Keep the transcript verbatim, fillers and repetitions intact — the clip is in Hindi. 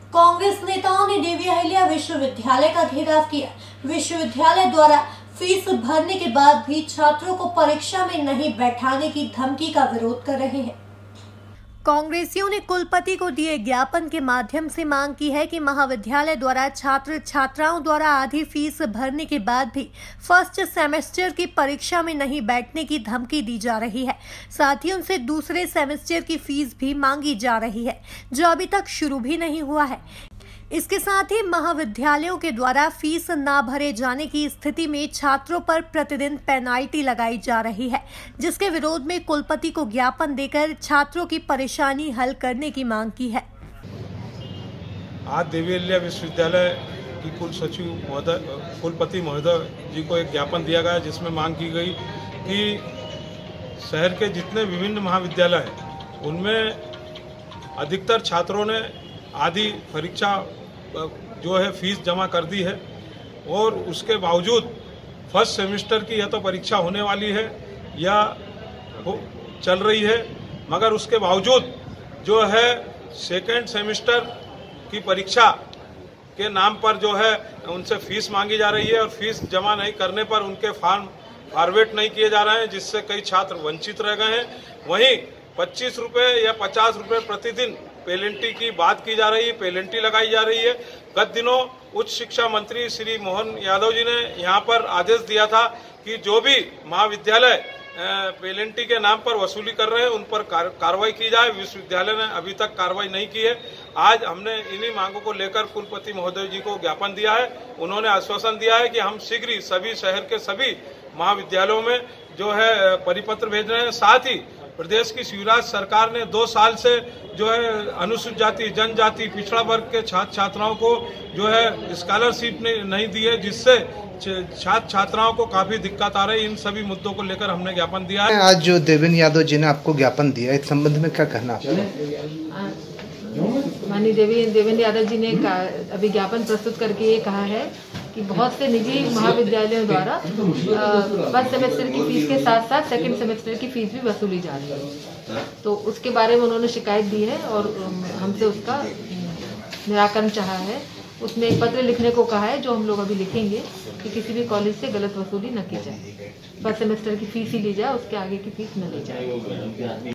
कांग्रेस नेताओं ने देवी अहिल्या विश्वविद्यालय का घेराव किया। विश्वविद्यालय द्वारा फीस भरने के बाद भी छात्रों को परीक्षा में नहीं बैठाने की धमकी का विरोध कर रहे हैं। कांग्रेसियों ने कुलपति को दिए ज्ञापन के माध्यम से मांग की है कि महाविद्यालय द्वारा छात्र छात्राओं द्वारा आधी फीस भरने के बाद भी फर्स्ट सेमेस्टर की परीक्षा में नहीं बैठने की धमकी दी जा रही है। साथ ही उनसे दूसरे सेमेस्टर की फीस भी मांगी जा रही है, जो अभी तक शुरू भी नहीं हुआ है। इसके साथ ही महाविद्यालयों के द्वारा फीस ना भरे जाने की स्थिति में छात्रों पर प्रतिदिन पेनाल्टी लगाई जा रही है, जिसके विरोध में कुलपति को ज्ञापन देकर छात्रों की परेशानी हल करने की मांग की है। आज देवी अहिल्या विश्वविद्यालय की कुल सचिव महोदय कुलपति महोदय जी को एक ज्ञापन दिया गया, जिसमें मांग की गई कि शहर के जितने विभिन्न महाविद्यालय हैं उनमें अधिकतर छात्रों ने आधी परीक्षा जो है फीस जमा कर दी है और उसके बावजूद फर्स्ट सेमेस्टर की या तो परीक्षा होने वाली है या चल रही है, मगर उसके बावजूद जो है सेकेंड सेमेस्टर की परीक्षा के नाम पर जो है उनसे फीस मांगी जा रही है और फीस जमा नहीं करने पर उनके फॉर्म फॉरवर्ड नहीं किए जा रहे हैं, जिससे कई छात्र वंचित रह गए हैं। वहीं पच्चीस रुपये या पचास रुपये प्रतिदिन पेनल्टी की बात की जा रही है, पेनल्टी लगाई जा रही है। गत दिनों उच्च शिक्षा मंत्री श्री मोहन यादव जी ने यहाँ पर आदेश दिया था कि जो भी महाविद्यालय पेनल्टी के नाम पर वसूली कर रहे हैं उन पर कार्रवाई की जाए। विश्वविद्यालय ने अभी तक कार्रवाई नहीं की है। आज हमने इन्हीं मांगों को लेकर कुलपति महोदय जी को ज्ञापन दिया है। उन्होंने आश्वासन दिया है कि हम शीघ्र ही सभी शहर के सभी महाविद्यालयों में जो है परिपत्र भेज रहे हैं। साथ ही प्रदेश की शिवराज सरकार ने दो साल से जो है अनुसूचित जाति, जनजाति, पिछड़ा वर्ग के छात्र छात्राओं को जो है स्कॉलरशिप नहीं दी है, जिससे छात्र छात्राओं को काफी दिक्कत आ रही है। इन सभी मुद्दों को लेकर हमने ज्ञापन दिया है। आज जो देवेंद्र यादव जी ने आपको ज्ञापन दिया, इस संबंध में क्या कहना? माननीय देवी देवेंद्र यादव जी ने अभी ज्ञापन प्रस्तुत करके ये कहा है कि बहुत से निजी महाविद्यालयों द्वारा फर्स्ट सेमेस्टर की फीस के साथ साथ सेकंड सेमेस्टर की फीस भी वसूली जा रही है, तो उसके बारे में उन्होंने शिकायत दी है और हमसे उसका निराकरण चाहा है। उसमें एक पत्र लिखने को कहा है, जो हम लोग अभी लिखेंगे कि किसी भी कॉलेज से गलत वसूली न की जाए, फर्स्ट सेमेस्टर की फीस ही ली जाए, उसके आगे की फीस न ली जाए।